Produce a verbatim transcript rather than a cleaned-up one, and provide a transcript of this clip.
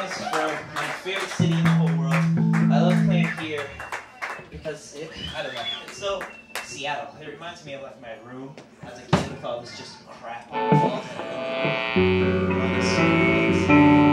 is from my favorite city in the whole world. I love playing here because it, I don't know, it's so Seattle. It reminds me of like my room as a kid with all this just crap on the walls.